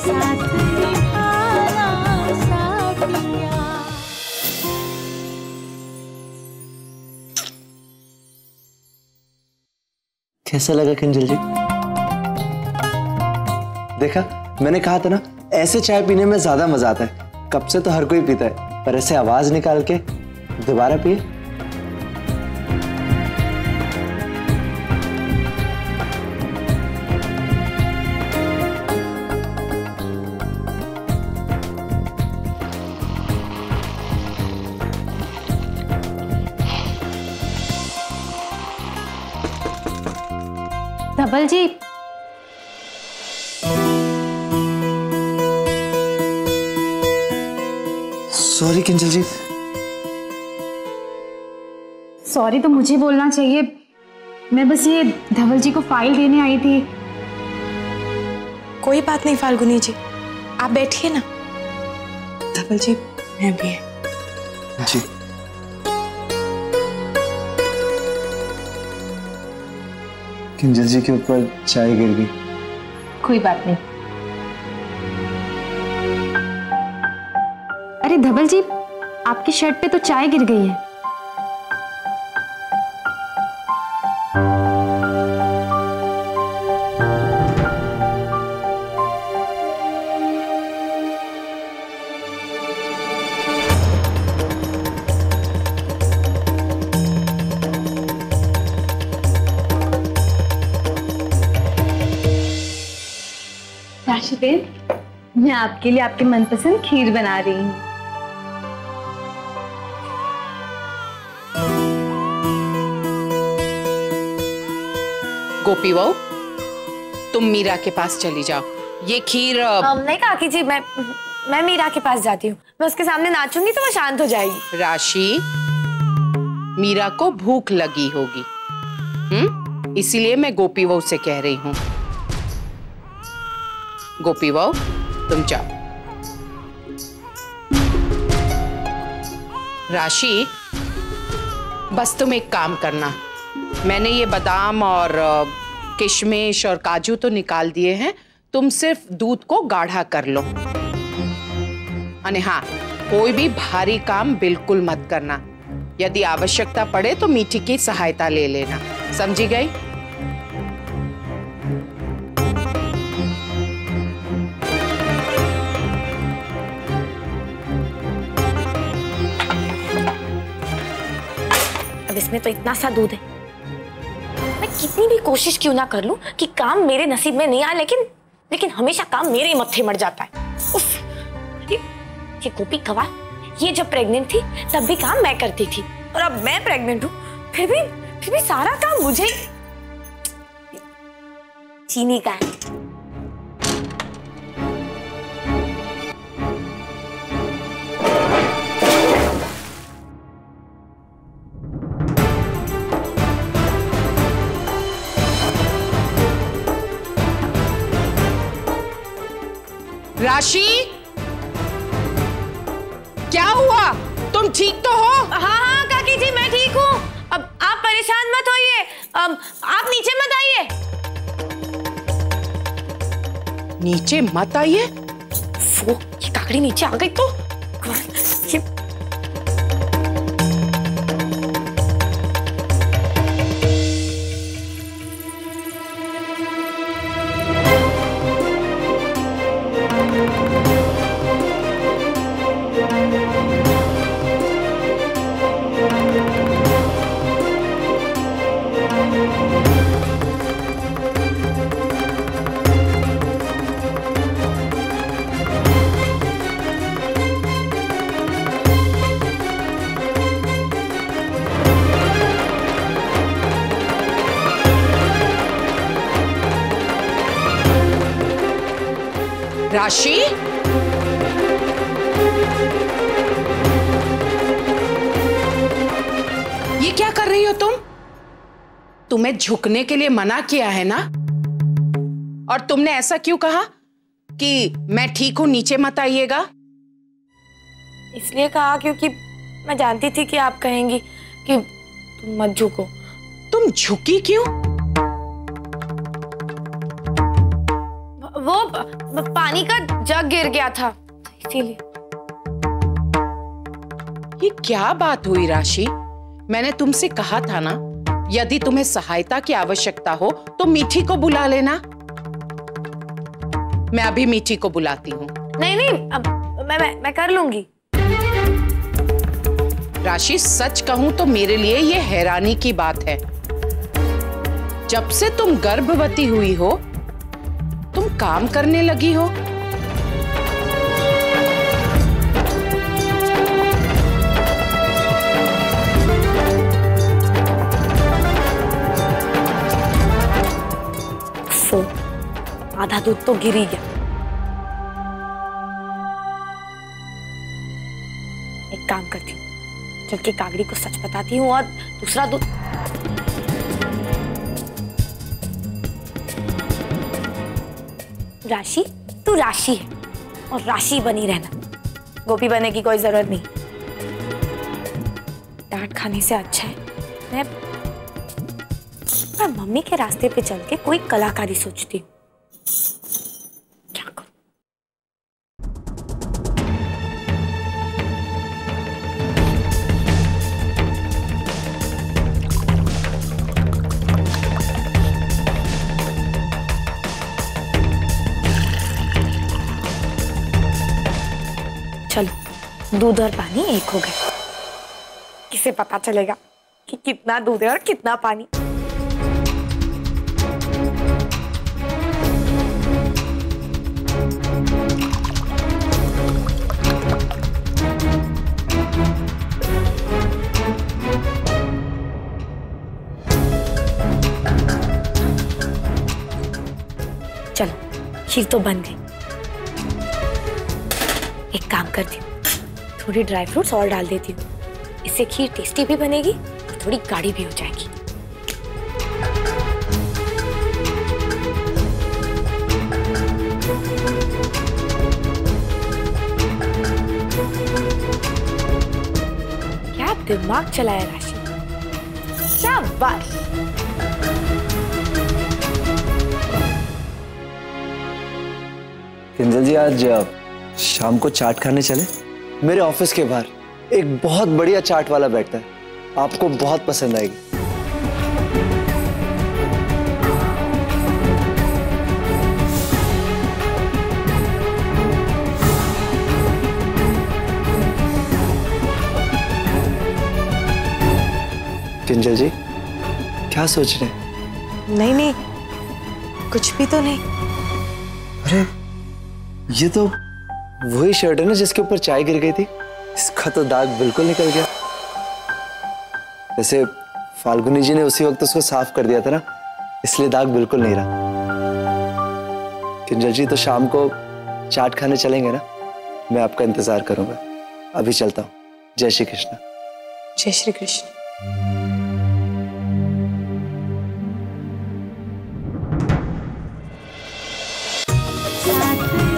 साथ निभाना साथिया। कैसा लगा किंजल जी? देखा, मैंने कहा था ना, ऐसे चाय पीने में ज्यादा मजा आता है। कप से तो हर कोई पीता है, पर ऐसे आवाज निकाल के दोबारा पिए। धवल जी, सॉरी किंजल जी। सॉरी तो मुझे बोलना चाहिए। मैं बस ये धवल जी को फाइल देने आई थी। कोई बात नहीं फाल्गुनी जी, आप बैठिए ना। धवल जी, मैं भी है जी। किंजल जी के ऊपर चाय गिर गई। कोई बात नहीं। अरे धवल जी, आपकी शर्ट पे तो चाय गिर गई है। राशिदेव, मैं आपके लिए आपके मनपसंद खीर बना रही हूँ। गोपी बहू, तुम मीरा के पास चली जाओ। ये खीर नहीं काकी जी, मैं मीरा के पास जाती हूँ। मैं उसके सामने नाचूंगी तो वो शांत हो जाएगी। राशि, मीरा को भूख लगी होगी, इसीलिए मैं गोपी बहू से कह रही हूँ। गोपी बहू, तुम जाओ। राशि, बस तुम एक काम करना, मैंने ये बादाम और किशमिश और काजू तो निकाल दिए हैं, तुम सिर्फ दूध को गाढ़ा कर लो। अने हाँ, कोई भी भारी काम बिल्कुल मत करना। यदि आवश्यकता पड़े तो मीठी की सहायता ले लेना, समझी गई? अब इसमें तो इतना सा दूध है, मैं कितनी भी कोशिश क्यों ना कर लूं कि काम मेरे नसीब में नहीं आए, लेकिन हमेशा काम मेरे मत्थे मर जाता है। उफ, ये गोपी गवाह, ये जब प्रेग्नेंट थी तब भी काम मैं करती थी, और अब मैं प्रेग्नेंट हूँ फिर भी सारा काम मुझे चीनी का है। राशि, क्या हुआ? तुम ठीक तो हो? हाँ काकी जी, मैं ठीक हूँ। अब आप परेशान मत होइए, आप नीचे मत आइए। नीचे मत आइए? वो ये काकड़ी नीचे आ गई तो ये राशि, ये क्या कर रही हो तुम? तुम्हें झुकने के लिए मना किया है ना? और तुमने ऐसा क्यों कहा कि मैं ठीक हूं, नीचे मत आइएगा? इसलिए कहा क्योंकि मैं जानती थी कि आप कहेंगी कि तुम मत झुको। वो पानी का जग गिर गया था इसीलिए। ये क्या बात हुई राशि? मैंने तुमसे कहा था ना, यदि तुम्हें सहायता की आवश्यकता हो तो मीठी को बुला लेना। मैं अभी मीठी को बुलाती हूँ। नहीं नहीं, अब मैं कर लूंगी। राशि, सच कहूं तो मेरे लिए ये हैरानी की बात है। जब से तुम गर्भवती हुई हो तुम काम करने लगी हो। आधा दूध तो गिर ही गया। एक काम करती हूँ, चल के कागड़ी को सच बताती हूँ और दूसरा दूध। राशि, तू राशि है और राशि बनी रहना, गोपी बनने की कोई जरूरत नहीं। डांट खाने से अच्छा है मैं मम्मी के रास्ते पे चल के कोई कलाकारी सोचती हूँ। क्या करूं? चलो, दूध और पानी एक हो गए। किसे पता चलेगा कि कितना दूध है और कितना पानी। चलो, खीर तो बन गई। एक काम करती हूँ, थोड़ी ड्राई फ्रूट्स और डाल देती हूँ। इससे खीर टेस्टी भी बनेगी और थोड़ी गाढ़ी भी हो जाएगी। क्या दिमाग चलाया राशि, शाबाश। किंजल जी, आज शाम को चाट खाने चले? मेरे ऑफिस के बाहर एक बहुत बढ़िया चाट वाला बैठता है, आपको बहुत पसंद आएगी। किंजल जी, क्या सोच रहे हैं? नहीं नहीं, कुछ भी तो नहीं। अरे, ये तो वही शर्ट है ना जिसके ऊपर चाय गिर गई थी। इसका तो दाग बिल्कुल निकल गया। वैसे फाल्गुनी जी ने उसी वक्त उसको साफ कर दिया था ना, इसलिए दाग बिल्कुल नहीं रहा। किंजल जी, तो शाम को चाट खाने चलेंगे ना? मैं आपका इंतजार करूंगा। अभी चलता हूँ। जय श्री कृष्ण। जय श्री कृष्ण। साथ